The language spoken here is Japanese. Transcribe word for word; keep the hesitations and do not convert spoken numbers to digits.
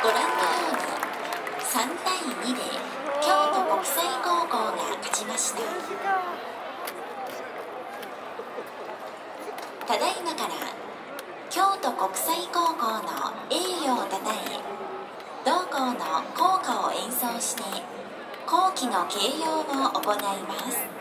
ご覧のようにさんたいにで京都国際高校が勝ちました。ただいまから京都国際高校の栄誉をたたえ、同校の校歌を演奏して校旗の掲揚を行います。